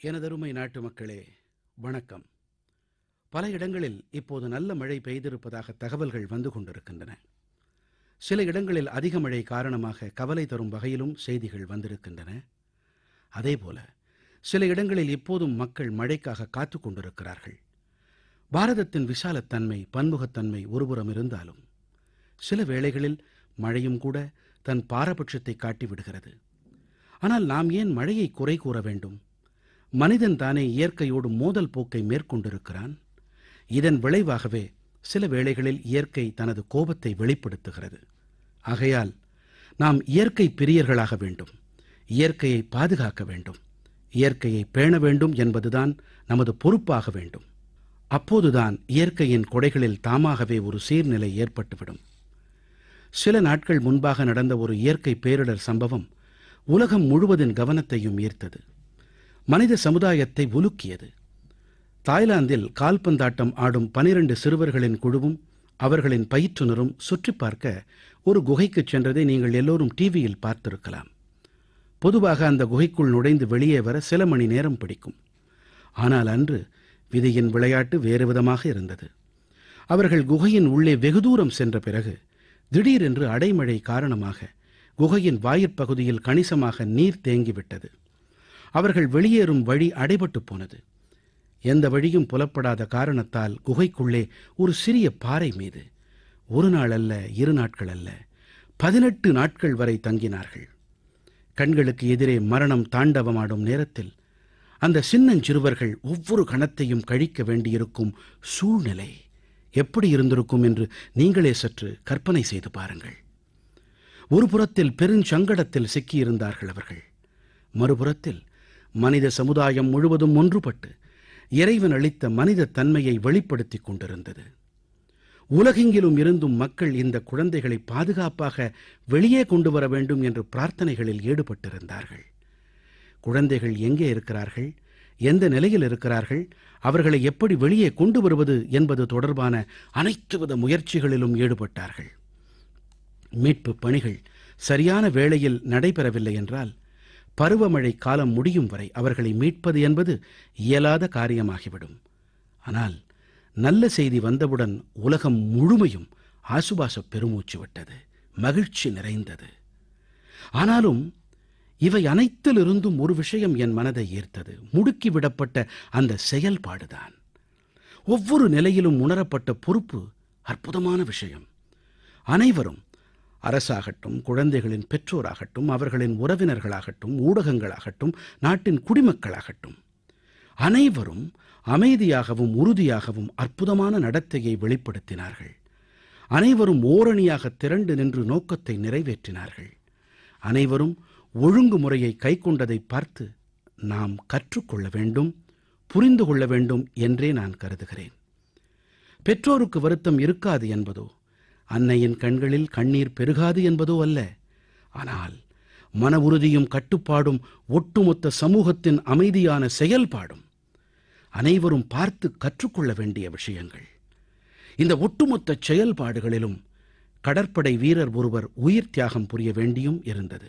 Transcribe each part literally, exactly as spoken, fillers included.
எனதருமை நாட்டு மக்களே, வணக்கம். பல இடங்களில் இப்போது நல்ல மழை பெய்திருப்பதாக தகவல்கள் வந்து கொண்டிருக்கின்றன. சில இடங்களில் அதிக மழை காரணமாக கவலை தரும் வகையிலும் செய்திகள் வந்திருக்கின்றன. அதேபோல சில இடங்களில் இப்போதும் மக்கள் மழைக்காக காத்துக் கொண்டிருக்கிறார்கள். பாரதத்தின் விசாலத்தன்மை, பன்முகத்தன்மை ஒருபுறம் இருந்தாலும் சில வேளைகளில் மழையும் கூட தன் பாரபட்சத்தை காட்டிவிடுகிறது. ஆனால் நாம் ஏன் மழையை குறை கூற வேண்டும்? மனிதன் தானே இயற்கையோடு மோதல் போக்கை மேற்கொண்டிருக்கிறான். இதன் விளைவாகவே சில வேளைகளில் இயற்கை தனது கோபத்தை வெளிப்படுத்துகிறது. ஆகையால் நாம் இயற்கை பிரியர்களாக வேண்டும், இயற்கையை பாதுகாக்க வேண்டும், இயற்கையை பேண வேண்டும் என்பதுதான் நமது பொறுப்பாக வேண்டும். அப்போதுதான் இயற்கையின் கொடைகளில் தாமாகவே ஒரு சீர்நிலை ஏற்பட்டுவிடும். சில நாட்கள் முன்பாக நடந்த ஒரு இயற்கை பேரிடர் சம்பவம் உலகம் முழுவதின் கவனத்தையும் ஈர்த்தது. மனித சமுதாயத்தை உலுக்கியது. தாய்லாந்தில் கால்பந்தாட்டம் ஆடும் பனிரண்டு சிறுவர்களின் குழுவும் அவர்களின் பயிற்றுனரும் சுற்றி பார்க்க ஒரு குகைக்குச் சென்றதை நீங்கள் எல்லோரும் டிவியில் பார்த்திருக்கலாம். பொதுவாக அந்த குகைக்குள் நுழைந்து வெளியே வர சில மணி நேரம் பிடிக்கும். ஆனால் அன்று விதியின் விளையாட்டு வேறு விதமாக இருந்தது. அவர்கள் குகையின் உள்ளே வெகு தூரம் சென்ற பிறகு திடீரென்று அடைமழை காரணமாக குகையின் வாயிற்பகுதியில் கணிசமாக நீர் தேங்கிவிட்டது. அவர்கள் வெளியேறும் வழி அடைபட்டு போனது. எந்த வழியும் புலப்படாத காரணத்தால் குகைக்குள்ளே ஒரு சிறிய பாறை மீது ஒரு நாள் அல்ல, இரு நாட்கள் அல்ல, பதினெட்டு நாட்கள் வரை தங்கினார்கள். கண்களுக்கு எதிரே மரணம் தாண்டவமாடும் நேரத்தில் அந்த சின்னஞ்சிறுவர்கள் ஒவ்வொரு கணத்தையும் கழிக்க வேண்டியிருக்கும் சூழ்நிலை எப்படி இருந்திருக்கும் என்று நீங்களே சற்று கற்பனை செய்து பாருங்கள். ஒரு புறத்தில் பெருஞ்சங்கடத்தில் சிக்கியிருந்தார்கள் அவர்கள். மறுபுறத்தில் மனித சமுதாயம் முழுவதும் ஒன்றுபட்டு இறைவன் அளித்த மனித தன்மையை வெளிப்படுத்திக் கொண்டிருந்தது. உலகெங்கிலும் இருந்தும் மக்கள் இந்த குழந்தைகளை பாதுகாப்பாக வெளியே கொண்டு வர வேண்டும் என்று பிரார்த்தனைகளில் ஈடுபட்டிருந்தார்கள். குழந்தைகள் எங்கே இருக்கிறார்கள், எந்த நிலையில் இருக்கிறார்கள், அவர்களை எப்படி வெளியே கொண்டு வருவது என்பது தொடர்பான அனைத்துவித முயற்சிகளிலும் ஈடுபட்டார்கள். மீட்பு பணிகள் சரியான வேளையில் நடைபெறவில்லை என்றால் பருவமழை காலம் முடியும் வரை அவர்களை மீட்பது என்பது இயலாத காரியமாகிவிடும். ஆனால் நல்ல செய்தி வந்தவுடன் உலகம் முழுமையும் ஆசுபாச பெருமூச்சு விட்டது, மகிழ்ச்சி நிறைந்தது. ஆனாலும் இவை அனைத்திலிருந்தும் ஒரு விஷயம் என் மனதை ஈர்த்தது. முடுக்கிவிடப்பட்ட அந்த செயல்பாடுதான். ஒவ்வொரு நிலையிலும் உணரப்பட்ட பொறுப்பு அற்புதமான விஷயம். அனைவரும், அரசாகட்டும், குழந்தைகளின் பெற்றோராகட்டும், அவர்களின் உறவினர்களாகட்டும், ஊடகங்களாகட்டும், நாட்டின் குடிமக்களாகட்டும், அனைவரும் அமைதியாகவும் உறுதியாகவும் அற்புதமான நடத்தையை வெளிப்படுத்தினார்கள். அனைவரும் ஓரணியாக திரண்டு நின்று நோக்கத்தை நிறைவேற்றினார்கள். அனைவரும் ஒழுங்குமுறையை கைக்கொண்டதை பார்த்து நாம் கற்றுக்கொள்ள வேண்டும், புரிந்து கொள்ள வேண்டும் என்றே நான் கருதுகிறேன். பெற்றோருக்கு வருத்தம் இருக்காது என்பதோ, அன்னையின் கண்களில் கண்ணீர் பெருகாது என்பதோ அல்ல. ஆனால் மன உறுதியும் கட்டுப்பாடும் ஒட்டுமொத்த சமூகத்தின் அமைதியான செயல்பாடும் அனைவரும் பார்த்து கற்றுக்கொள்ள வேண்டிய விஷயங்கள். இந்த ஒட்டுமொத்த செயல்பாடுகளிலும் கடற்படை வீரர் ஒருவர் உயிர் தியாகம் புரிய வேண்டியும் இருந்தது.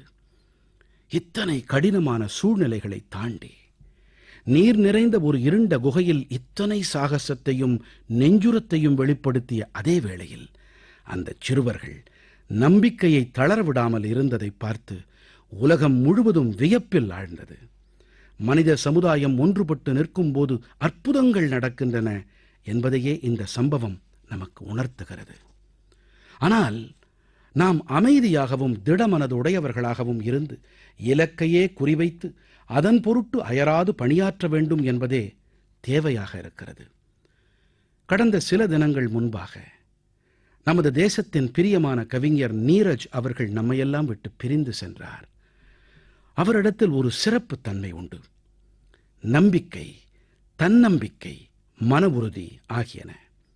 இத்தனை கடினமான சூழ்நிலைகளை தாண்டி நீர் நிறைந்த ஒரு இருண்ட குகையில் இத்தனை சாகசத்தையும் நெஞ்சுரத்தையும் வெளிப்படுத்திய அதே வேளையில் அந்த சிறுவர்கள் நம்பிக்கையை தளரவிடாமல் இருந்ததை பார்த்து உலகம் முழுவதும் வியப்பில் ஆழ்ந்தது. மனித சமுதாயம் ஒன்றுபட்டு நிற்கும் போது அற்புதங்கள் நடக்கின்றன என்பதையே இந்த சம்பவம் நமக்கு உணர்த்துகிறது. ஆனால் நாம் அமைதியாகவும் திடமனதுடையவர்களாகவும் இருந்து இலக்கையே குறிவைத்து அதன் பொருட்டு அயராது பணியாற்ற வேண்டும் என்பதே தேவையாக இருக்கிறது. கடந்த சில தினங்கள் முன்பாக நமது தேசத்தின் பிரியமான கவிஞர் நீரஜ் அவர்கள் நம்மையெல்லாம் விட்டு பிரிந்து சென்றார். அவரிடத்தில் ஒரு சிறப்பு தன்மை உண்டு. நம்பிக்கை, தன்னம்பிக்கை, மன உறுதி ஆகியன.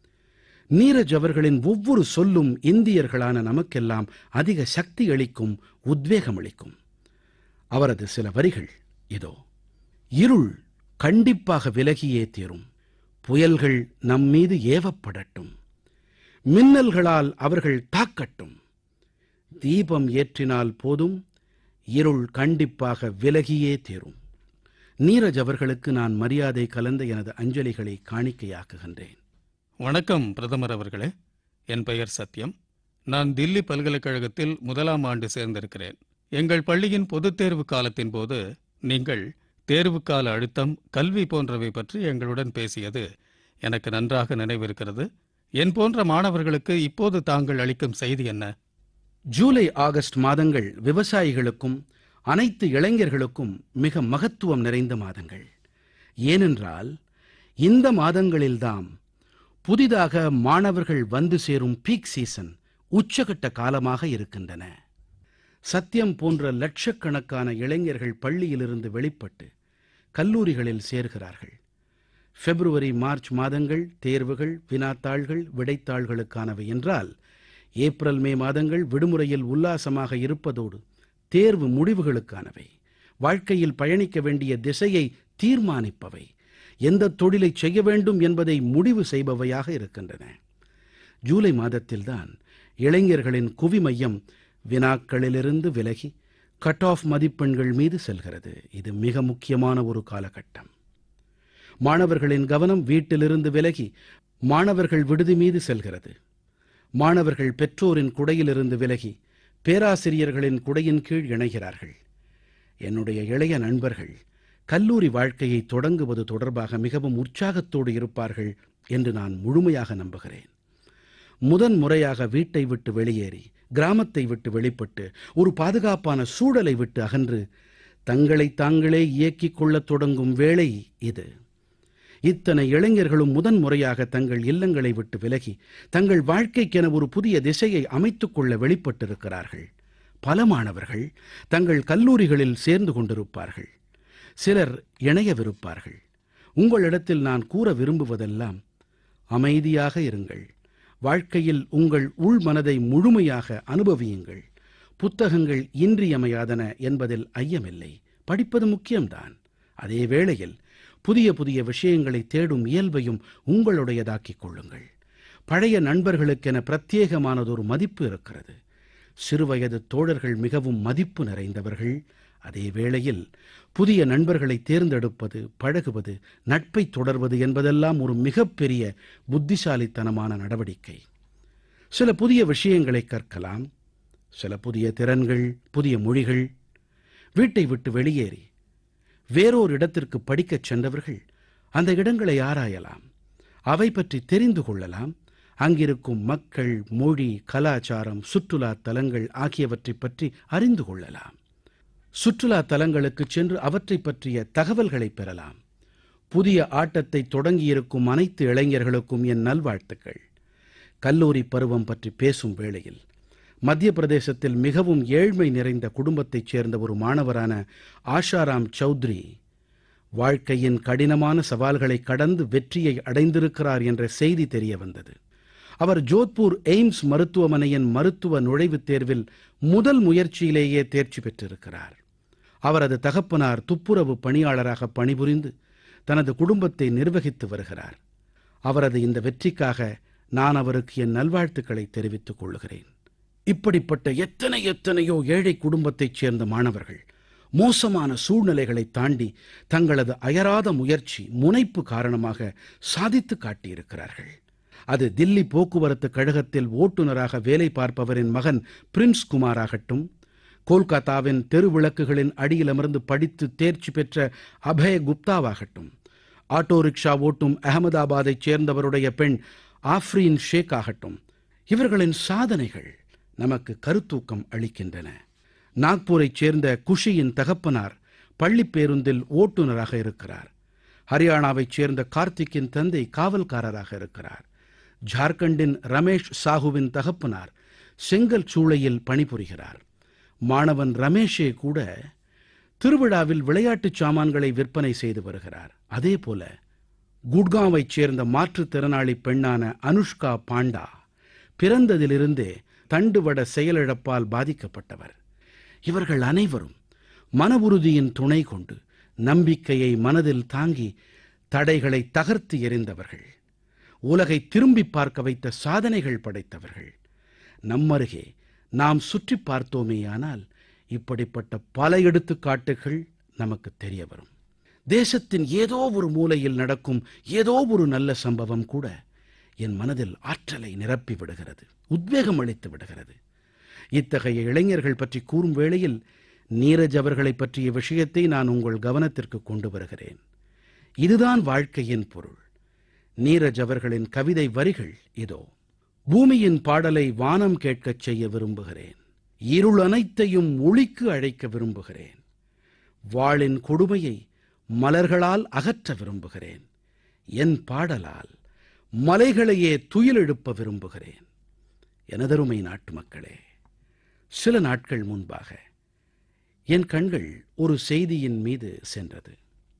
நீரஜ் அவர்களின் ஒவ்வொரு சொல்லும் இந்தியர்களான நமக்கெல்லாம் அதிக சக்தி அளிக்கும், உத்வேகம் அளிக்கும். அவரது சில வரிகள் இதோ: இருள் கண்டிப்பாக விலகியே தீரும், புயல்கள் நம்மீது ஏவப்படட்டும், மின்னல்களால் அவர்கள் தாக்கட்டும், தீபம் ஏற்றினால் போதும், இருள் கண்டிப்பாக விலகியே தீரும். நீரஜ் அவர்களுக்கு நான் மரியாதை கலந்த எனது அஞ்சலிகளை காணிக்கையாக்குகின்றேன். வணக்கம் பிரதமர் அவர்களே. என் பெயர் சத்யம். நான் தில்லி பல்கலைக்கழகத்தில் முதலாம் ஆண்டு சேர்ந்திருக்கிறேன். எங்கள் பள்ளியின் பொதுத் தேர்வு காலத்தின் போது நீங்கள் தேர்வுக்கால அழுத்தம், கல்வி போன்றவை பற்றி எங்களுடன் பேசியது எனக்கு நன்றாக நினைவிருக்கிறது. என் போன்ற மாணவர்களுக்கு இப்போது தாங்கள் அளிக்கும் செய்தி என்ன? ஜூலை ஆகஸ்ட் மாதங்கள் விவசாயிகளுக்கும் அனைத்து இளைஞர்களுக்கும் மிக மகத்துவம் நிறைந்த மாதங்கள். ஏனென்றால் இந்த மாதங்களில்தாம் புதிதாக மாணவர்கள் வந்து சேரும் பீக் சீசன், உச்சகட்ட காலமாக இருக்கின்றன. சத்யம் போன்ற லட்சக்கணக்கான இளைஞர்கள் பள்ளியிலிருந்து வெளிப்பட்டு கல்லூரிகளில் சேர்கிறார்கள். பிப்ரவரி மார்ச் மாதங்கள் தேர்வுகள், வினாத்தாள்கள், விடைத்தாள்களுக்கானவை என்றால், ஏப்ரல் மே மாதங்கள் விடுமுறையில் உல்லாசமாக இருப்பதோடு தேர்வு முடிவுகளுக்கானவை, வாழ்க்கையில் பயணிக்க வேண்டிய திசையை தீர்மானிப்பவை, எந்த தொழிலை செய்ய வேண்டும் என்பதை முடிவு செய்பவையாக இருக்கின்றன. ஜூலை மாதத்தில்தான் இளைஞர்களின் குவிமையம் வினாக்களிலிருந்து விலகி கட் ஆஃப் மதிப்பெண்கள் மீது செல்கிறது. இது மிக முக்கியமான ஒரு காலகட்டம். மாணவர்களின் கவனம் வீட்டிலிருந்து விலகி மாணவர்கள் விடுதி மீது செல்கிறது. மாணவர்கள் பெற்றோரின் குடையிலிருந்து விலகி பேராசிரியர்களின் குடையின் கீழ் இணைகிறார்கள். என்னுடைய இளைய நண்பர்கள் கல்லூரி வாழ்க்கையை தொடங்குவது தொடர்பாக மிகவும் உற்சாகத்தோடு இருப்பார்கள் என்று நான் முழுமையாக நம்புகிறேன். முதன் முறையாக வீட்டை விட்டு வெளியேறி, கிராமத்தை விட்டு வெளிப்பட்டு, ஒரு பாதுகாப்பான சூழலை விட்டு அகன்று தங்களை தாங்களே இயக்கிக் கொள்ளத் தொடங்கும் வேளை இது. இத்தனை இளைஞர்களும் முதன் முறையாக தங்கள் இல்லங்களை விட்டு விலகி தங்கள் வாழ்க்கைக்கென ஒரு புதிய திசையை அமைத்துக் கொள்ள வெளிப்பட்டிருக்கிறார்கள். பல மாணவர்கள் தங்கள் கல்லூரிகளில் சேர்ந்து கொண்டிருப்பார்கள். சிலர் இணையவிருப்பார்கள். உங்களிடத்தில் நான் கூற விரும்புவதெல்லாம், அமைதியாக இருங்கள். வாழ்க்கையில் உங்கள் உள் மனதை முழுமையாக அனுபவியுங்கள். புத்தகங்கள் இன்றியமையாதன என்பதில் ஐயமில்லை. படிப்பது முக்கியம்தான். அதே வேளையில் புதிய புதிய விஷயங்களை தேடும் இயல்பையும் உங்களுடையதாக்கிக் கொள்ளுங்கள். பழைய நண்பர்களுக்கென பிரத்யேகமானதொரு மதிப்பு இருக்கிறது. சிறுவயது தோழர்கள் மிகவும் மதிப்பு நிறைந்தவர்கள். அதே வேளையில் புதிய நண்பர்களை தேர்ந்தெடுப்பது, பழகுவது, நட்பை தொடர்வது என்பதெல்லாம் ஒரு மிகப்பெரிய புத்திசாலித்தனமான நடவடிக்கை. சில புதிய விஷயங்களை கற்கலாம், சில புதிய திறன்கள், புதிய மொழிகள். வீட்டை விட்டு வெளியேறி வேறோர் இடத்திற்கு படிக்கச் சென்றவர்கள் அந்த இடங்களை ஆராயலாம், அவை பற்றி தெரிந்து கொள்ளலாம். அங்கிருக்கும் மக்கள், மொழி, கலாச்சாரம், சுற்றுலா தலங்கள் ஆகியவற்றை பற்றி அறிந்து கொள்ளலாம். சுற்றுலா தலங்களுக்கு சென்று அவற்றை பற்றிய தகவல்களை பெறலாம். புதிய ஆட்டத்தை தொடங்கியிருக்கும் அனைத்து இளைஞர்களுக்கும் என் நல்வாழ்த்துக்கள். கல்லூரி பருவம் பற்றி பேசும் வேளையில் மத்திய பிரதேசத்தில் மிகவும் ஏழ்மை நிறைந்த குடும்பத்தைச் சேர்ந்த ஒரு மாணவரான ஆஷாராம் சௌத்ரி வாழ்க்கையின் கடினமான சவால்களை கடந்து வெற்றியை அடைந்திருக்கிறார் என்ற செய்தி தெரிய வந்தது. அவர் ஜோத்பூர் எய்ம்ஸ் மருத்துவமனையின் மருத்துவ நுழைவுத் தேர்வில் முதல் முயற்சியிலேயே தேர்ச்சி பெற்றிருக்கிறார். அவரது தகப்பனார் துப்புரவு பணியாளராக பணிபுரிந்து தனது குடும்பத்தை நிர்வகித்து வருகிறார். அவரது இந்த வெற்றிக்காக நான் அவருக்கு என் நல்வாழ்த்துக்களை தெரிவித்துக் கொள்கிறேன். இப்படிப்பட்ட எத்தனை எத்தனையோ ஏழை குடும்பத்தைச் சேர்ந்த மாணவர்கள் மோசமான சூழ்நிலைகளை தாண்டி தங்களது அயராத முயற்சி, முனைப்பு காரணமாக சாதித்து காட்டியிருக்கிறார்கள். அது தில்லி போக்குவரத்து கழகத்தில் ஓட்டுநராக வேலை பார்ப்பவரின் மகன் பிரின்ஸ் குமார் ஆகட்டும், கோல்காத்தாவின் தெருவிளக்குகளின் அடியில் அமர்ந்து படித்து தேர்ச்சி பெற்ற அபய் குப்தாவாகட்டும், ஆட்டோ ரிக்ஷா ஓட்டும் அகமதாபாத்தைச் சேர்ந்தவருடைய பெண் ஆஃப்ரீன் ஷேக் ஆகட்டும், இவர்களின் சாதனைகள் நமக்கு கருத்தூக்கம் அளிக்கின்றன. நாக்பூரைச் சேர்ந்த குஷியின் தகப்பனார் பள்ளிப் பேருந்தில் ஓட்டுநராக இருக்கிறார். ஹரியானாவைச் சேர்ந்த கார்த்திக்கின் தந்தை காவல்காரராக இருக்கிறார். ஜார்க்கண்டின் ரமேஷ் சாஹுவின் தகப்பனார் செங்கல் சூளையில் பணிபுரிகிறார். மாணவன் ரமேஷே கூட திருவிழாவில் விளையாட்டுச் சாமான்களை விற்பனை செய்து வருகிறார். அதேபோல குட்காவைச் சேர்ந்த மாற்றுத்திறனாளி பெண்ணான அனுஷ்கா பாண்டா பிறந்ததிலிருந்தே தண்டுவட செயலிழப்பால் பாதிக்கப்பட்டவர். இவர்கள் அனைவரும் மன உறுதியின் துணை கொண்டு நம்பிக்கையை மனதில் தாங்கி தடைகளை தகர்த்து எறிந்தவர்கள். உலகை திரும்பி பார்க்க வைத்த சாதனைகள் படைத்தவர்கள். நம்மருகே நாம் சுற்றி பார்த்தோமேயானால் இப்படிப்பட்ட பல எடுத்துக்காட்டுகள் நமக்கு தெரிய வரும். தேசத்தின் ஏதோ ஒரு மூலையில் நடக்கும் ஏதோ ஒரு நல்ல சம்பவம் கூட என் மனதில் ஆற்றலை நிரப்பி விடுகிறது, உத்வேகம் அளித்து விடுகிறது. இத்தகைய இளைஞர்கள் பற்றி கூறும் வேளையில் நீரஜ் அவர்களை பற்றிய விஷயத்தை நான் உங்கள் கவனத்திற்கு கொண்டு வருகிறேன். இதுதான் வாழ்க்கையின் பொருள். நீரஜ் அவர்களின் கவிதை வரிகள் இதோ. பூமியின் பாடலை வானம் கேட்கச் செய்ய விரும்புகிறேன், இருள் அனைத்தையும் ஒளிக்கு அழைக்க விரும்புகிறேன், வாளின் கொடுமையை மலர்களால் அகற்ற விரும்புகிறேன், என் பாடலால் மலைகளையே துயிலெழுப்ப விரும்புகிறேன். எனதருமை நாட்டு மக்களே, சில நாட்கள் முன்பாக என் கண்கள் ஒரு செய்தியின் மீது சென்றது.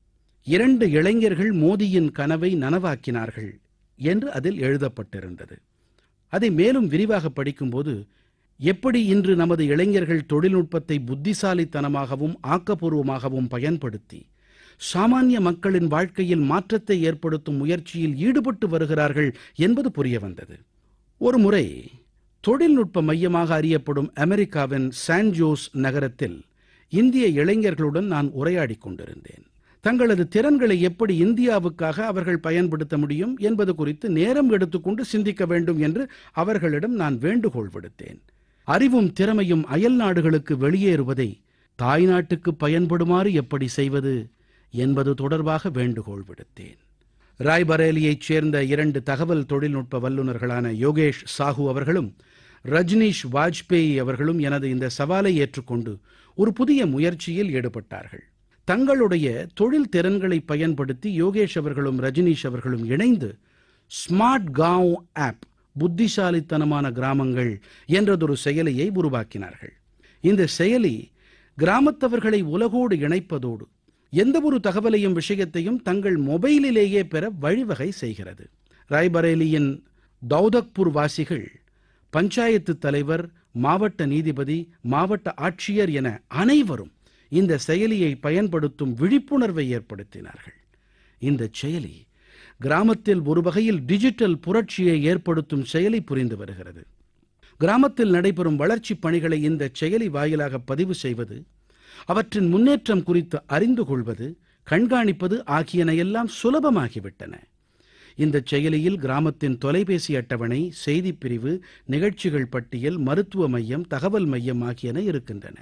இரண்டு இளைஞர்கள் மோடியின் கனவை நனவாக்கினார்கள் என்று அதில் எழுதப்பட்டிருந்தது. அதை மேலும் விரிவாக படிக்கும்போது, எப்படி இன்று நமது இளைஞர்கள் தொழில்நுட்பத்தை புத்திசாலித்தனமாகவும் ஆக்கப்பூர்வமாகவும் பயன்படுத்தி சாமானிய மக்களின் வாழ்க்கையில் மாற்றத்தை ஏற்படுத்தும் முயற்சியில் ஈடுபட்டு வருகிறார்கள் என்பது புரிய வந்தது. ஒரு முறை தொழில்நுட்ப மையமாக அறியப்படும் அமெரிக்காவின் சான் ஜோஸ் நகரத்தில் இந்திய இளைஞர்களுடன் நான் உரையாடிக் கொண்டிருந்தேன். தங்களது திறன்களை எப்படி இந்தியாவுக்காக அவர்கள் பயன்படுத்த முடியும் என்பது குறித்து நேரம் எடுத்துக்கொண்டு சிந்திக்க வேண்டும் என்று அவர்களிடம் நான் வேண்டுகோள் விடுத்தேன். அறிவும் திறமையும் அயல் நாடுகளுக்கு வெளியேறுவதை தாய்நாட்டுக்கு பயன்படுமாறு எப்படி செய்வது என்பது தொடர்பாக வேண்டுகோள் விடுத்தேன். ராய்பரேலியைச் சேர்ந்த இரண்டு தகவல் தொழில்நுட்ப வல்லுநர்களான யோகேஷ் சாஹூ அவர்களும் ரஜ்னீஷ் வாஜ்பேயி அவர்களும் எனது இந்த சவாலை ஏற்றுக்கொண்டு ஒரு புதிய முயற்சியில் ஈடுபட்டார்கள். தங்களுடைய தொழில் திறன்களை பயன்படுத்தி யோகேஷ் அவர்களும் ரஜ்னீஷ் அவர்களும் இணைந்து ஸ்மார்ட் காவ் ஆப், புத்திசாலித்தனமான கிராமங்கள் என்றதொரு செயலியை உருவாக்கினார்கள். இந்த செயலி கிராமத்தவர்களை உலகோடு இணைப்பதோடு எந்த ஒரு தகவலையும் விஷயத்தையும் தங்கள் மொபைலிலேயே பெற வழிவகை செய்கிறது. ராய்பரேலியின் தௌதக்பூர் வாசிகள் பஞ்சாயத்து தலைவர், மாவட்ட நீதிபதி, மாவட்ட ஆட்சியர் என அனைவரும் இந்த செயலியை பயன்படுத்தும் விழிப்புணர்வை ஏற்படுத்தினார்கள். இந்த செயலி கிராமத்தில் ஒரு வகையில் டிஜிட்டல் புரட்சியை ஏற்படுத்தும் செயலை புரிந்து வருகிறது. கிராமத்தில் நடைபெறும் வளர்ச்சிப் பணிகளை இந்த செயலி வாயிலாக பதிவு செய்வது, அவற்றின் முன்னேற்றம் குறித்து அறிந்து கொள்வது, கண்காணிப்பது ஆகியனையெல்லாம் சுலபமாகிவிட்டன. இந்த செயலியில் கிராமத்தின் தொலைபேசி அட்டவணை, செய்திப் பிரிவு, நிகழ்ச்சிகள் பட்டியல், மருத்துவ மையம், தகவல் மையம் ஆகியன இருக்கின்றன.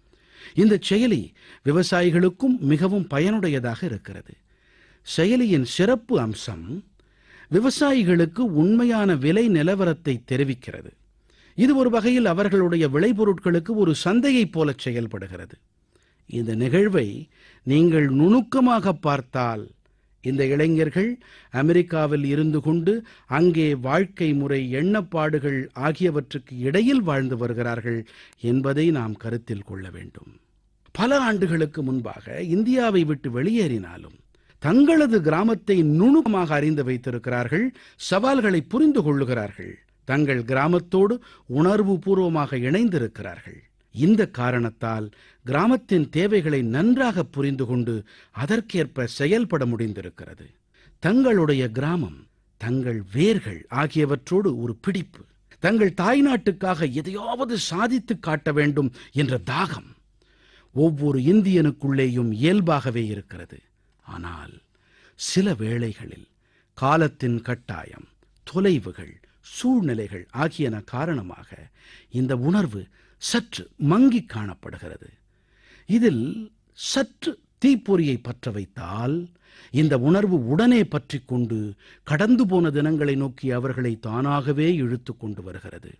இந்த செயலி விவசாயிகளுக்கும் மிகவும் பயனுடையதாக இருக்கிறது. செயலியின் சிறப்பு அம்சம் விவசாயிகளுக்கு உண்மையான விலை நிலவரத்தை தெரிவிக்கிறது. இது ஒரு வகையில் அவர்களுடைய விளைபொருட்களுக்கு ஒரு சந்தையைப் போல செயல்படுகிறது. இந்த நிகழ்வை நீங்கள் நுணுக்கமாக பார்த்தால், இந்த இளைஞர்கள் அமெரிக்காவில் இருந்து கொண்டு அங்கே வாழ்க்கை முறை, எண்ணப்பாடுகள் ஆகியவற்றுக்கு இடையில் வாழ்ந்து வருகிறார்கள் என்பதை நாம் கருத்தில் கொள்ள வேண்டும். பல ஆண்டுகளுக்கு முன்பாக இந்தியாவை விட்டு வெளியேறினாலும் தங்களது கிராமத்தை நுணுக்கமாக அறிந்து வைத்திருக்கிறார்கள், சவால்களை புரிந்து கொள்ளுகிறார்கள், தங்கள் கிராமத்தோடு உணர்வு பூர்வமாக இணைந்திருக்கிறார்கள். இந்த காரணத்தால் கிராமத்தின் தேவைகளை நன்றாக புரிந்து கொண்டு அதற்கேற்ப செயல்பட முடிந்திருக்கிறது. தங்களுடைய கிராமம், தங்கள் வேர்கள் ஆகியவற்றோடு ஒரு பிடிப்பு, தங்கள் தாய்நாட்டுக்காக எதையாவது சாதித்து காட்ட வேண்டும் என்ற தாகம் ஒவ்வொரு இந்தியனுக்குள்ளேயும் இயல்பாகவே இருக்கிறது. ஆனால் சில வேளைகளில் காலத்தின் கட்டாயம், தொலைவுகள், சூழ்நிலைகள் ஆகியன காரணமாக இந்த உணர்வு சற்று மங்கி காணப்படுகிறது. இதில் சற்று தீப்பொறியை பற்ற வைத்தால் இந்த உணர்வு உடனே பற்றி கொண்டு கடந்து போன தினங்களை நோக்கி அவர்களை தானாகவே இழுத்து கொண்டு வருகிறது.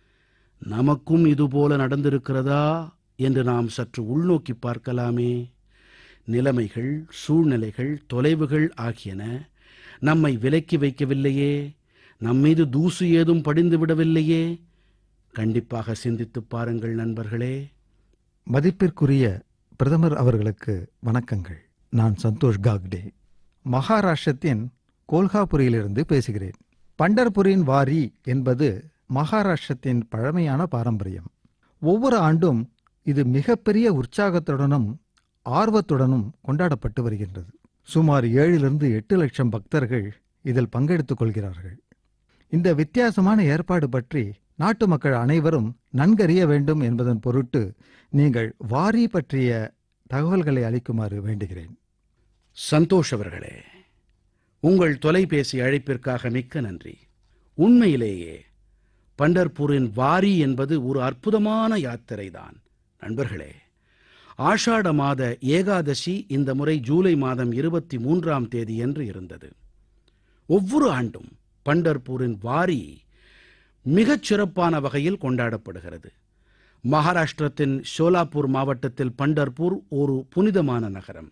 நமக்கும் இதுபோல நடந்திருக்கிறதா என்று நாம் சற்று உள்நோக்கி பார்க்கலாமே. நிலைமைகள், சூழ்நிலைகள், தொலைவுகள் ஆகியன நம்மை விலக்கி வைக்கவில்லையே, நம்மீது தூசு ஏதும் படிந்து விடவில்லையே. கண்டிப்பாக சிந்தித்துப் பாருங்கள் நண்பர்களே. மதிப்பிற்குரிய பிரதமர் அவர்களுக்கு வணக்கங்கள். நான் சந்தோஷ் காக்டே, மகாராஷ்டிரத்தின் கோல்ஹாபுரியிலிருந்து பேசுகிறேன். பண்டர்புரின் வாரி என்பது மகாராஷ்டிரத்தின் பழமையான பாரம்பரியம். ஒவ்வொரு ஆண்டும் இது மிகப்பெரிய உற்சாகத்துடனும் ஆர்வத்துடனும் கொண்டாடப்பட்டு வருகின்றது. சுமார் ஏழிலிருந்து எட்டு லட்சம் பக்தர்கள் இதில் பங்கெடுத்துக் கொள்கிறார்கள். இந்த வித்தியாசமான ஏற்பாடு பற்றி நாட்டு மக்கள் அனைவரும் நன்கறிய வேண்டும் என்பதன் பொருட்டு நீங்கள் வாரி பற்றிய தகவல்களை அளிக்குமாறு வேண்டுகிறேன். சந்தோஷ் அவர்களே, உங்கள் தொலைபேசி அழைப்பிற்காக மிக்க நன்றி. உண்மையிலேயே பண்டர்பூரின் வாரி என்பது ஒரு அற்புதமான யாத்திரைதான். நண்பர்களே, ஆஷாட மாத ஏகாதசி இந்த முறை ஜூலை மாதம் இருபத்தி மூன்றாம் தேதியன்று இருந்தது. ஒவ்வொரு ஆண்டும் பண்டர்பூரின் வாரி மிகச் சிறப்பான வகையில் கொண்டாடப்படுகிறது. மகாராஷ்டிரத்தின் சோலாப்பூர் மாவட்டத்தில் பண்டர்பூர் ஒரு புனிதமான நகரம்.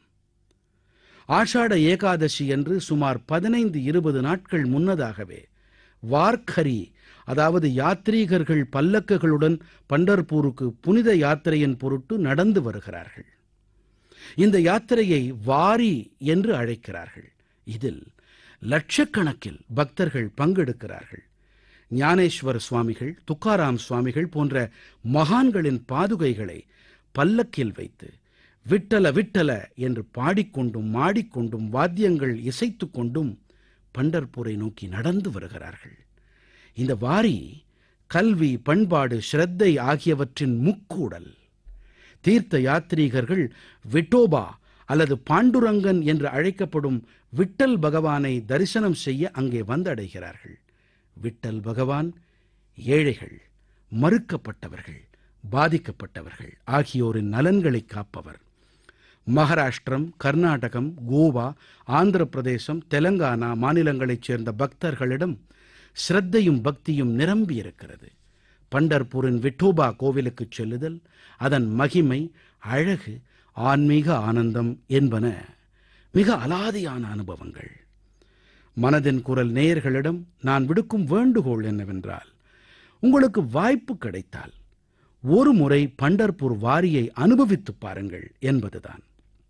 ஆஷாட ஏகாதசி என்று சுமார் பதினைந்து இருபது நாட்கள் முன்னதாகவே வார்க்கரி, அதாவது யாத்ரீகர்கள் பல்லக்குகளுடன் பண்டர்பூருக்கு புனித யாத்திரையின் பொருட்டு நடந்து வருகிறார்கள். இந்த யாத்திரையை வாரி என்று அழைக்கிறார்கள். இதில் லட்சக்கணக்கில் பக்தர்கள் பங்கெடுக்கிறார்கள். ஞானேஸ்வர் சுவாமிகள், துக்காராம் சுவாமிகள் போன்ற மகான்களின் பாதுகைகளை பல்லக்கில் வைத்து விட்டல விட்டல என்று பாடிக்கொண்டும் மாடிக்கொண்டும் வாத்தியங்கள் இசைத்துக் கொண்டும் பண்டர்பூரை நோக்கி நடந்து வருகிறார்கள். இந்த வாரி கல்வி, பண்பாடு, ஸ்ரத்தை ஆகியவற்றின் முக்கூடல். தீர்த்த யாத்ரீகர்கள் விட்டோபா அல்லது பாண்டுரங்கன் என்று அழைக்கப்படும் விட்டல் பகவானை தரிசனம் செய்ய அங்கே வந்தடைகிறார்கள். விட்டல் பகவான் ஏழைகள், மறுக்கப்பட்டவர்கள், பாதிக்கப்பட்டவர்கள் ஆகியோரின் நலன்களை காப்பவர். மகாராஷ்டிரம், கர்நாடகம், கோவா, ஆந்திர பிரதேசம், தெலங்கானா மாநிலங்களைச் சேர்ந்த பக்தர்களிடம் ஸ்ரத்தையும் பக்தியும் நிரம்பியிருக்கிறது. பண்டர்பூரின் விட்டோபா கோவிலுக்குச் செல்லுதல், அதன் மகிமை, அழகு, ஆன்மீக ஆனந்தம் என்பன மிக அலாதியான அனுபவங்கள். மனதின் குரல் நேயர்களிடம் நான் விடுக்கும் வேண்டுகோள் என்னவென்றால், உங்களுக்கு வாய்ப்பு கிடைத்தால் ஒரு முறை பண்டர்பூர் வாரியை அனுபவித்துப் பாருங்கள் என்பதுதான்.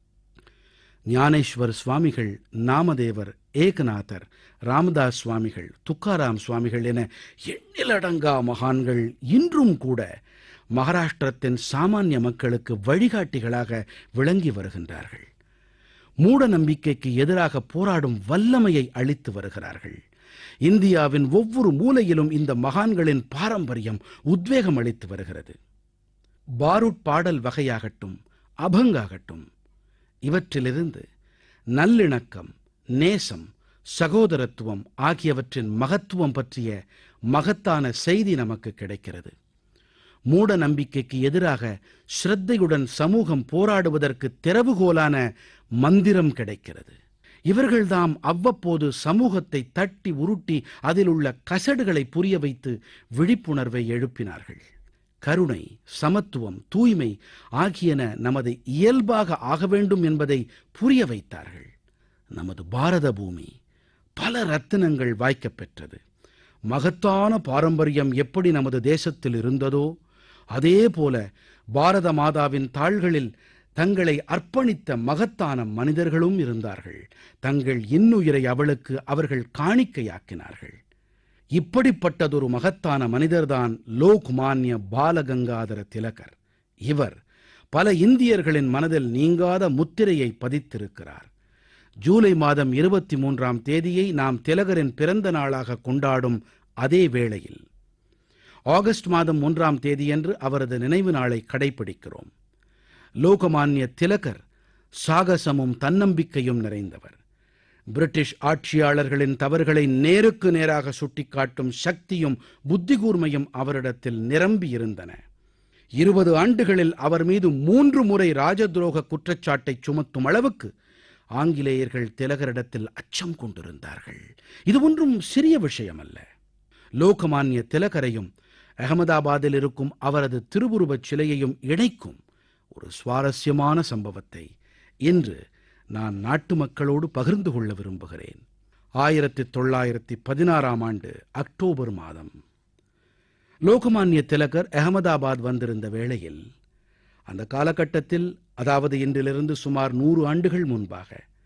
ஞானேஸ்வர் சுவாமிகள், நாமதேவர், ஏகநாதர், ராமதாஸ் சுவாமிகள், துக்காராம் சுவாமிகள் என எண்ணிலடங்கா மகான்கள் இன்றும் கூட மகாராஷ்டிரத்தின் சாமானிய மக்களுக்கு வழிகாட்டிகளாக விளங்கி வருகின்றார்கள். மூட நம்பிக்கைக்கு எதிராக போராடும் வல்லமையை அளித்து வருகிறார்கள். இந்தியாவின் ஒவ்வொரு மூலையிலும் இந்த மகான்களின் பாரம்பரியம் உத்வேகம் அளித்து வருகிறது. பாருட் பாடல் வகையாகட்டும், அபங்காகட்டும், இவற்றிலிருந்து நல்லிணக்கம், நேசம், சகோதரத்துவம் ஆகியவற்றின் மகத்துவம் பற்றிய மகத்தான செய்தி நமக்கு கிடைக்கிறது. மூட நம்பிக்கைக்கு எதிராக ஸ்ரத்தையுடன் சமூகம் போராடுவதற்கு திறவுகோலான மந்திரம் கிடைக்கிறது. இவர்கள்தாம் அவ்வப்போது சமூகத்தை தட்டி உருட்டி அதில் உள்ள கசடுகளை புரிய வைத்து விழிப்புணர்வை எழுப்பினார்கள். கருணை, சமத்துவம், தூய்மை ஆகியன நமது இயல்பாக ஆக வேண்டும் என்பதை புரிய வைத்தார்கள். நமது பாரத பூமி பல ரத்தினங்கள் வாய்க்கப் பெற்றது. மகத்தான பாரம்பரியம் எப்படி நமது தேசத்தில் இருந்ததோ அதே போல பாரத மாதாவின் தாள்களில் தங்களை அர்ப்பணித்த மகத்தான மனிதர்களும் இருந்தார்கள். தங்கள் இன்னுயிரை அவளுக்கு அவர்கள் காணிக்கையாக்கினார்கள். இப்படிப்பட்டதொரு மகத்தான மனிதர்தான் லோக்மான்ய பாலகங்காதர திலகர். இவர் பல இந்தியர்களின் மனதில் நீங்காத முத்திரையை பதித்திருக்கிறார். ஜூலை மாதம் இருபத்தி மூன்றாம் தேதியை நாம் திலகரின் பிறந்த நாளாக கொண்டாடும் அதே வேளையில் ஆகஸ்ட் மாதம் ஒன்றாம் தேதியன்று அவரது நினைவு நாளை கடைபிடிக்கிறோம். லோகமான்ய திலகர் சாகசமும் தன்னம்பிக்கையும் நிறைந்தவர். பிரிட்டிஷ் ஆட்சியாளர்களின் தவறுகளை நேருக்கு நேராக சுட்டிக்காட்டும் சக்தியும் புத்திகூர்மையும் அவரிடத்தில் நிரம்பி இருந்தன. இருபது ஆண்டுகளில் அவர் மீது மூன்று முறை ராஜதுரோக குற்றச்சாட்டை சுமத்தும் அளவுக்கு ஆங்கிலேயர்கள் திலகரிடத்தில் அச்சம் கொண்டிருந்தார்கள். இது ஒன்றும் சிறிய விஷயமல்ல. லோகமான்ய திலகரையும் அகமதாபாத்தில் இருக்கும் அவரது திருவுருவச் சிலையையும் இணைக்கும் ஒரு சுவாரஸ்யமான சம்பவத்தை இன்று நான் நாட்டு மக்களோடு பகிர்ந்து கொள்ள விரும்புகிறேன். ஆயிரத்தி தொள்ளாயிரத்தி பதினாறாம் ஆண்டு அக்டோபர் மாதம் லோகமான்ய திலகர் அகமதாபாத் வந்திருந்த வேளையில், அந்த காலகட்டத்தில், அதாவது இன்றிலிருந்து சுமார் நூறு ஆண்டுகள் முன்பாக,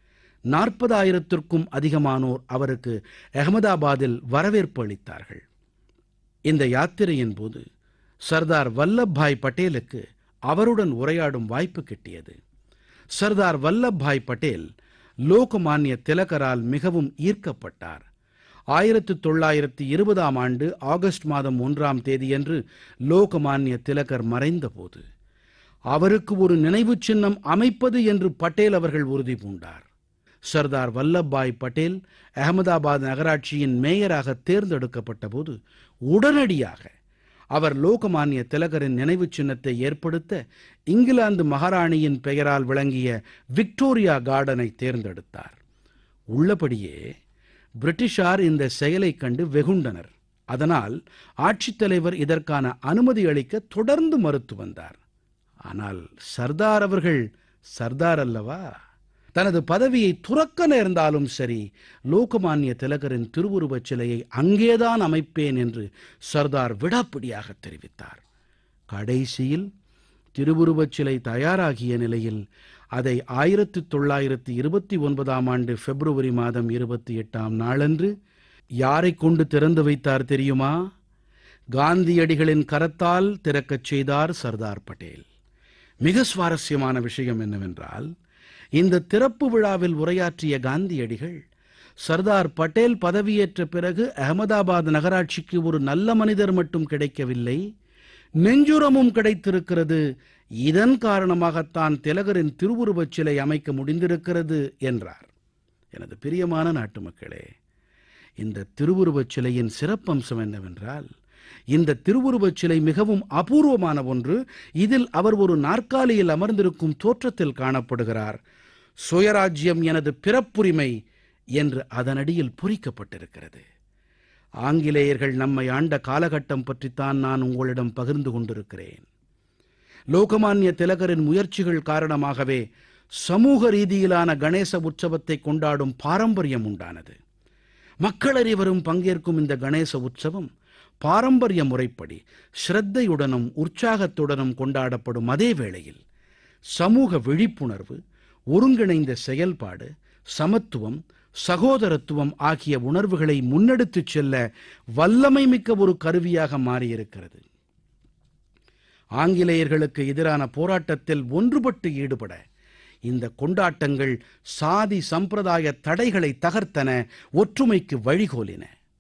நாற்பதாயிரத்திற்கும் அதிகமானோர் அவருக்கு அகமதாபாத்தில் வரவேற்பு அளித்தார்கள். இந்த யாத்திரையின் போது சர்தார் வல்லப்பாய் பட்டேலுக்கு அவருடன் உரையாடும் வாய்ப்பு கிட்டியது. சர்தார் வல்லப்பாய் பட்டேல் லோகமான்ய திலகரால் மிகவும் ஈர்க்கப்பட்டார். ஆயிரத்தி தொள்ளாயிரத்தி இருபதாம் ஆண்டு ஆகஸ்ட் மாதம் ஒன்றாம் தேதியன்று லோகமான்ய திலகர் மறைந்தபோது அவருக்கு ஒரு நினைவுச் சின்னம் அமைப்பது என்று பட்டேல் அவர்கள் உறுதி பூண்டார். சர்தார் வல்லப்பாய் பட்டேல் அகமதாபாத் நகராட்சியின் மேயராக தேர்ந்தெடுக்கப்பட்ட போது உடனடியாக அவர் லோகமான்ய திலகரின் நினைவுச் சின்னத்தை ஏற்படுத்த இங்கிலாந்து மகாராணியின் பெயரால் விளங்கிய விக்டோரியா கார்டனை தேர்ந்தெடுத்தார். உள்ளபடியே பிரிட்டிஷார் இந்த செயலைக் கண்டு வெகுண்டனர். அதனால் ஆட்சித்தலைவர் இதற்கான அனுமதி அளிக்க தொடர்ந்து மறுத்து வந்தார். ஆனால் சர்தார் அவர்கள் சர்தார் அல்லவா? தனது பதவியை துறக்க நேர்ந்தாலும் சரி, லோகமான்ய திலகரின் திருவுருவச் சிலையை அங்கேதான் அமைப்பேன் என்று சர்தார் விடாப்பிடியாக தெரிவித்தார். கடைசியில் திருவுருவச் சிலை தயாராகிய நிலையில் அதை ஆயிரத்தி தொள்ளாயிரத்தி இருபத்தி ஒன்பதாம் ஆண்டு பிப்ரவரி மாதம் இருபத்தி எட்டாம் நாளன்று யாரை கொண்டு திறந்து வைத்தார் தெரியுமா? காந்தியடிகளின் கரத்தால் திறக்கச் செய்தார் சர்தார் பட்டேல். மிக சுவாரஸ்யமான விஷயம் என்னவென்றால், இந்த திறப்பு விழாவில் உரையாற்றிய காந்தியடிகள், சர்தார் பட்டேல் பதவியேற்ற பிறகு அகமதாபாத் நகராட்சிக்கு ஒரு நல்ல மனிதர் மட்டும் கிடைக்கவில்லை, நெஞ்சுரமும் கிடைத்திருக்கிறது. இதன் காரணமாகத்தான் திலகரின் திருவுருவச் சிலை அமைக்க முடிந்திருக்கிறது என்றார். எனது பிரியமான நாட்டு மக்களே, இந்த திருவுருவச் சிலையின் சிறப்பம்சம் என்னவென்றால், இந்த திருவுருவச் சிலை மிகவும் அபூர்வமான ஒன்று. இதில் அவர் ஒரு நாற்காலியில் அமர்ந்திருக்கும் தோற்றத்தில் காணப்படுகிறார். சுயராஜ்யம் எனது பிறப்புரிமை என்று அதனடியில் பொறிக்கப்பட்டிருக்கிறது. ஆங்கிலேயர்கள் நம்மை ஆண்ட காலகட்டம் பற்றித்தான் நான் உங்களிடம் பகிர்ந்து கொண்டிருக்கிறேன். லோகமான்ய திலகரின் முயற்சிகள் காரணமாகவே சமூக ரீதியிலான கணேச உற்சவத்தை கொண்டாடும் பாரம்பரியம் உண்டானது. மக்கள் அனைவரும் பங்கேற்கும் இந்த கணேச உற்சவம் பாரம்பரிய முறைப்படி ஸ்ரத்தையுடனும் உற்சாகத்துடனும் கொண்டாடப்படும் அதே வேளையில் சமூக விழிப்புணர்வு, ஒருங்கிணைந்த செயல்பாடு, சமத்துவம், சகோதரத்துவம் ஆகிய உணர்வுகளை முன்னெடுத்துச் செல்ல வல்லமை மிக்க ஒரு கருவியாக மாறியிருக்கிறது. ஆங்கிலேயர்களுக்கு எதிரான போராட்டத்தில் ஒன்றுபட்டு ஈடுபட இந்த கொண்டாட்டங்கள் சாதி சம்பிரதாய தடைகளை தகர்த்தன, ஒற்றுமைக்கு வழிகோலின.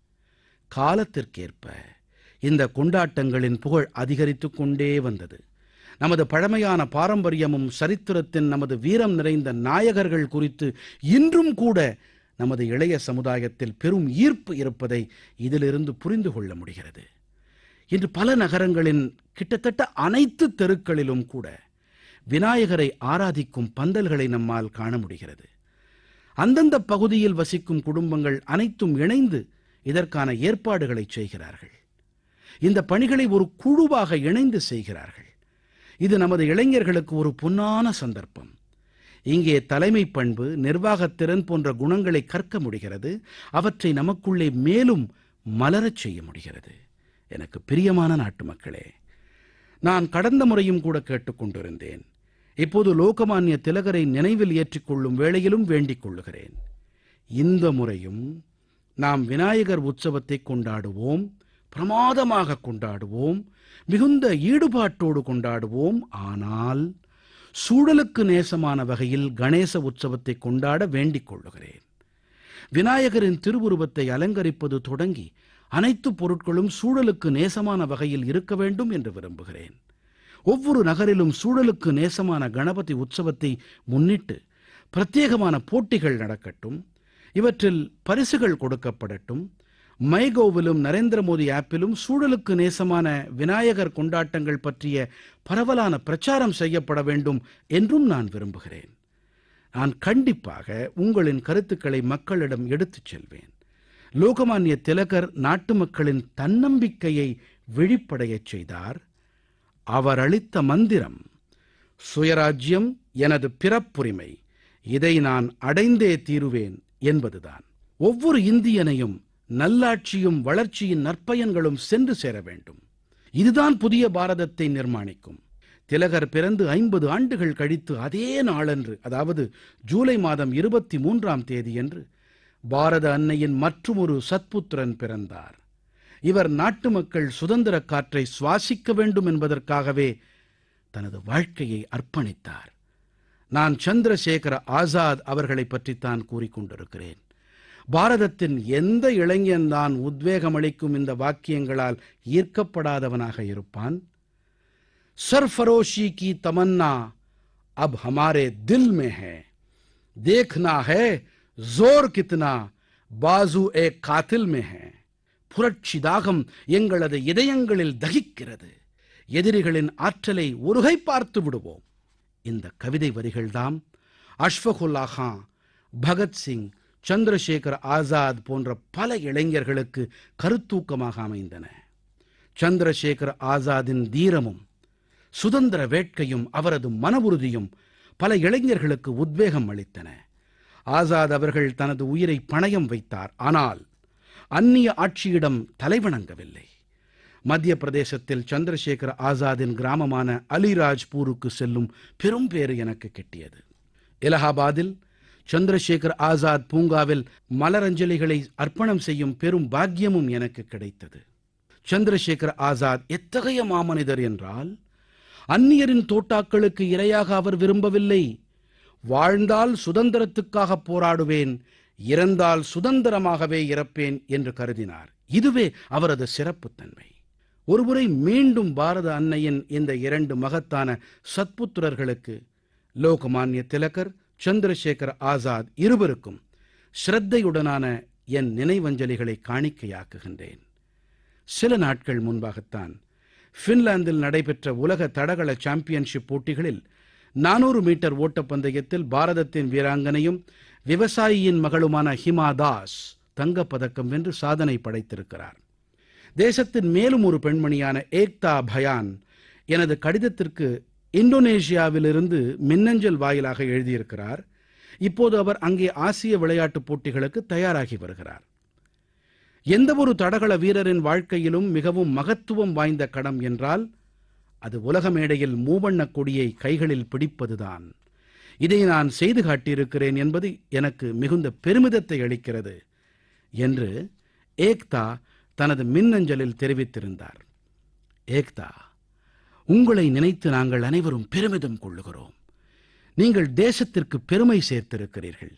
காலத்திற்கேற்ப இந்த கொண்டாட்டங்களின் புகழ் அதிகரித்துக் கொண்டே வந்தது. நமது பழமையான பாரம்பரியமும் சரித்திரத்தின் நமது வீரம் நிறைந்த நாயகர்கள் குறித்து இன்றும் கூட நமது இளைய சமுதாயத்தில் பெரும் ஈர்ப்பு இருப்பதை இதிலிருந்து புரிந்து கொள்ள முடிகிறது. இன்று பல நகரங்களின் கிட்டத்தட்ட அனைத்து தெருக்களிலும் கூட விநாயகரை ஆராதிக்கும் பந்தல்களை நம்மால் காண முடிகிறது. அந்தந்த பகுதியில் வசிக்கும் குடும்பங்கள் அனைத்தும் இணைந்து இதற்கான ஏற்பாடுகளை செய்கிறார்கள். இந்த பணிகளை ஒரு குழுவாக இணைந்து செய்கிறார்கள். இது நமது இளைஞர்களுக்கு ஒரு பொன்னான சந்தர்ப்பம். இங்கே தலைமை பண்பு, நிர்வாகத்திறன் போன்ற குணங்களை கற்க முடிகிறது. அவற்றை நமக்குள்ளே மேலும் மலரச் செய்ய முடிகிறது. எனக்கு பிரியமான நாட்டு மக்களே, நான் கடந்த முறையும் கூட கேட்டுக்கொண்டிருந்தேன். இப்போது லோகமான்ய திலகரை நினைவில் ஏற்றிக்கொள்ளும் வேளையிலும் வேண்டிக் கொள்ளுகிறேன். இந்த முறையும் நாம் விநாயகர் உற்சவத்தை கொண்டாடுவோம், பிரமாதமாக கொண்டாடுவோம், மிகுந்த ஈடுபாட்டோடு கொண்டாடுவோம். ஆனால் சூழலுக்கு நேசமான வகையில் கணேச உற்சவத்தை கொண்டாட வேண்டிக் கொள்ளுகிறேன். விநாயகரின் திருவுருவத்தை அலங்கரிப்பது தொடங்கி அனைத்து பொருட்களும் சூழலுக்கு நேசமான வகையில் இருக்க வேண்டும் என்று விரும்புகிறேன். ஒவ்வொரு நகரிலும் சூழலுக்கு நேசமான கணபதி உற்சவத்தை முன்னிட்டு பிரத்யேகமான போட்டிகள் நடக்கட்டும். இவற்றில் பரிசுகள் கொடுக்கப்படட்டும். மைகோவிலும் நரேந்திர மோடி ஆப்பிலும் சூழலுக்கு நேசமான விநாயகர் கொண்டாட்டங்கள் பற்றிய பரவலான பிரச்சாரம் செய்யப்பட வேண்டும் என்றும் நான் விரும்புகிறேன். நான் கண்டிப்பாக உங்களின் கருத்துக்களை மக்களிடம் எடுத்துச் செல்வேன். லோகமான்ய திலகர் நாட்டு மக்களின் தன்னம்பிக்கையை விழிப்படையச் செய்தார். அவர் அளித்த மந்திரம் சுயராஜ்யம் எனது பிறப்புரிமை, இதை நான் அடைந்தே தீருவேன் என்பதுதான். ஒவ்வொரு இந்தியனையும் நல்லாட்சியும் வளர்ச்சியின் நற்பயன்களும் சென்று சேர வேண்டும். இதுதான் புதிய பாரதத்தை நிர்மாணிக்கும். திலகர் பிறந்து ஐம்பது ஆண்டுகள் கழித்து அதே நாளன்று, அதாவது ஜூலை மாதம் இருபத்தி மூன்றாம் தேதியன்று பாரத அன்னையின் மற்றுமொரு சத்புத்திரன் பிறந்தார். இவர் நாட்டு மக்கள் சுதந்திர காற்றை சுவாசிக்க வேண்டும் என்பதற்காகவே தனது வாழ்க்கையை அர்ப்பணித்தார். நான் சந்திரசேகர ஆசாத் அவர்களை பற்றித்தான் கூறிக்கொண்டிருக்கிறேன். பாரதத்தின் எந்த இளைஞன்தான் உத்வேகமளிக்கும் இந்த வாக்கியங்களால் ஈர்க்கப்படாதவனாக இருப்பான்? சர்ஃபரோஷி கி தமன்னா அப் ஹமாரே தில் மே ஹை, देखना है जोर कितना बाजू एक कातिल में है. புரட்சி தாகம் எங்களது இதயங்களில் தகிக்கிறது. எதிரிகளின் ஆற்றலை ஒருகை பார்த்து விடுவோம். இந்த கவிதை வரிகள்தாம் அஷ்ஃபகுல்லா கான், பகத்சிங், சந்திரசேகர் ஆசாத் போன்ற பல இளைஞர்களுக்கு கருத்தூக்கமாக அமைந்தன. சந்திரசேகர் ஆசாதின் தீரமும் சுதந்திர வேட்கையும் அவரது மன உறுதியும் பல இளைஞர்களுக்கு உத்வேகம் அளித்தன. ஆசாத் அவர்கள் தனது உயிரை பணயம் வைத்தார். ஆனால் அந்நிய ஆட்சியிடம் தலைவணங்கவில்லை. மத்திய பிரதேசத்தில் சந்திரசேகர் ஆசாதின் கிராமமான அலிராஜ்பூருக்கு செல்லும் பெரும் பேறு எனக்கு கிட்டியது. இலஹாபாதில் சந்திரசேகர் ஆசாத் பூங்காவில் மலரஞ்சலிகளை அர்ப்பணம் செய்யும் பெரும் பாக்கியமும் எனக்கு கிடைத்தது. சந்திரசேகர் ஆசாத் எத்தகைய மாமனிதர் என்றால், அந்நியரின் தோட்டாக்களுக்கு இரையாக அவர் விரும்பவில்லை. வாழ்ந்தால் சுதந்திரத்துக்காக போராடுவேன், இறந்தால் சுதந்திரமாகவே இறப்பேன் என்று கருதினார். இதுவே அவரது சிறப்புத்தன்மை. ஒருமுறை மீண்டும் பாரத அன்னையின் இந்த இரண்டு மகத்தான சத்புத்திரர்களுக்கு, லோகமான்ய திலகர், சந்திரசேகர் ஆசாத் இருவருக்கும் ஸ்ரத்தையுடனான என் நினைவஞ்சலிகளை காணிக்கையாக்குகின்றேன். சில நாட்கள் முன்பாகத்தான் பின்லாந்தில் நடைபெற்ற உலக தடகள சாம்பியன்ஷிப் போட்டிகளில் நானூறு மீட்டர் ஓட்டப்பந்தயத்தில் பாரதத்தின் வீராங்கனையும் விவசாயியின் மகளுமான ஹிமா தாஸ் தங்கப்பதக்கம் வென்று சாதனை படைத்திருக்கிறார். தேசத்தின் மேலும் ஒரு பெண்மணியான ஏக்தா பயான் எனது கடிதத்திற்கு இந்தோனேஷியாவிலிருந்து மின்னஞ்சல் வாயிலாக எழுதியிருக்கிறார். இப்போது அவர் அங்கே ஆசிய விளையாட்டுப் போட்டிகளுக்கு தயாராகி வருகிறார். எந்த ஒரு தடகள வீரரின் வாழ்க்கையிலும் மிகவும் மகத்துவம் வாய்ந்த கடம் என்றால் அது உலக மேடையில் மூவண்ணக் கொடியை கைகளில் பிடிப்பதுதான். இதை நான் செய்து காட்டியிருக்கிறேன் என்பது எனக்கு மிகுந்த பெருமிதத்தை அளிக்கிறது என்று ஏக்தா தனது மின்னஞ்சலில் தெரிவித்திருந்தார். ஏக்தா, உங்களை நினைத்து நாங்கள் அனைவரும் பெருமிதம் கொள்ளுகிறோம். நீங்கள் தேசத்திற்கு பெருமை சேர்த்திருக்கிறீர்கள்.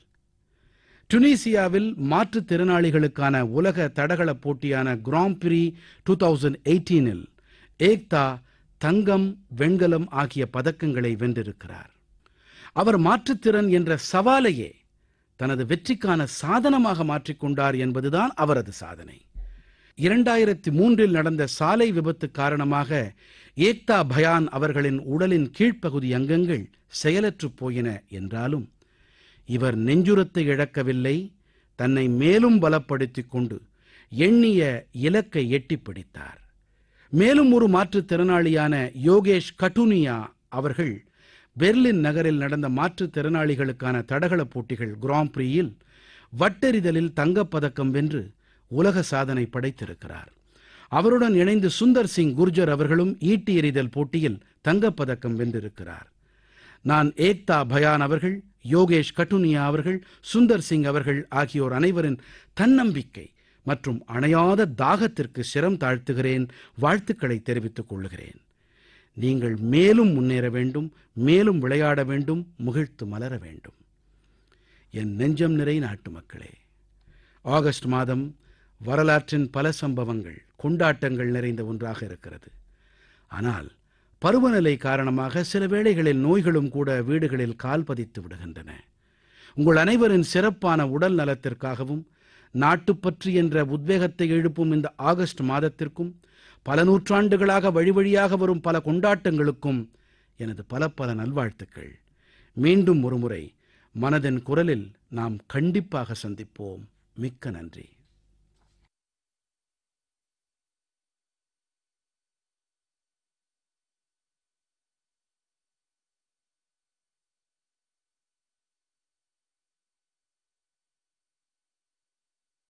டுனீசியாவில் மாற்றுத்திறனாளிகளுக்கான உலக தடகள போட்டியான கிராண்ட் பிரீ இரண்டாயிரத்து பதினெட்டில் ஏக்தா தங்கம், வெண்கலம் ஆகிய பதக்கங்களை வென்றிருக்கிறார். அவர் மாற்றுத்திறன் என்ற சவாலையே தனது வெற்றிக்கான சாதனமாக மாற்றிக்கொண்டார் என்பதுதான் அவரது சாதனை. இரண்டாயிரத்து மூன்றில் நடந்த சாலை விபத்து காரணமாக ஏக்தா பயான் அவர்களின் உடலின் கீழ்ப்பகுதி அங்கங்கள் செயலற்றுப் போயின என்றாலும் இவர் நெஞ்சுரத்தை இழக்கவில்லை. தன்னை மேலும் பலப்படுத்திக் கொண்டு எண்ணிய இலக்கை எட்டிப் பிடித்தார். மேலும் ஒரு மாற்றுத்திறனாளியான யோகேஷ் கட்டுனியா அவர்கள் பெர்லின் நகரில் நடந்த மாற்றுத்திறனாளிகளுக்கான தடகள போட்டிகள் கிராண்ட் பிரீயில் வட்டெறிதலில் தங்கப்பதக்கம் வென்று உலக சாதனை படைத்திருக்கிறார். அவருடன் இணைந்து சுந்தர் சிங் குர்ஜர் அவர்களும் ஈட்டி எறிதல் போட்டியில் தங்கப்பதக்கம் வென்றிருக்கிறார். நான் ஏக்தா பயான் அவர்கள், யோகேஷ் கட்டுனியா அவர்கள், சுந்தர் சிங் அவர்கள் ஆகியோர் அனைவரின் தன்னம்பிக்கை மற்றும் அணையாத தாகத்திற்கு சிரம் தாழ்த்துகிறேன், வாழ்த்துக்களை தெரிவித்துக் கொள்கிறேன். நீங்கள் மேலும் முன்னேற வேண்டும், மேலும் விளையாட வேண்டும், முகிழ்த்து மலர வேண்டும். என் நெஞ்சம் நிறை நாட்டு மக்களே, ஆகஸ்ட் மாதம் வரலாற்றின் பல சம்பவங்கள், கொண்டாட்டங்கள் நிறைந்த ஒன்றாக இருக்கிறது. ஆனால் பருவநிலை காரணமாக சில வேளைகளில் நோய்களும் கூட வீடுகளில் கால் பதித்து விடுகின்றன. உங்கள் அனைவரின் சிறப்பான உடல் நலத்திற்காகவும் நாட்டுப்பற்று என்ற உத்வேகத்தை எழுப்பும் இந்த ஆகஸ்ட் மாதத்திற்கும் பல நூற்றாண்டுகளாக வழி வழியாக வரும் பல கொண்டாட்டங்களுக்கும் எனது பல பல நல்வாழ்த்துக்கள். மீண்டும் ஒருமுறை மனதின் குரலில் நாம் கண்டிப்பாக சந்திப்போம். மிக்க நன்றி.